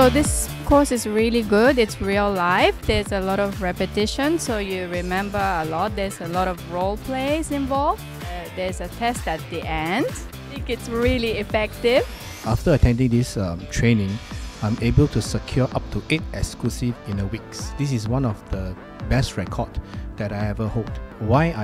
So this course is really good. It's real life. There's a lot of repetition, so you remember a lot. There's a lot of role plays involved. There's a test at the end. I think it's really effective. After attending this training, I'm able to secure up to 8 exclusive inner weeks. This is one of the best record that I ever hold. Why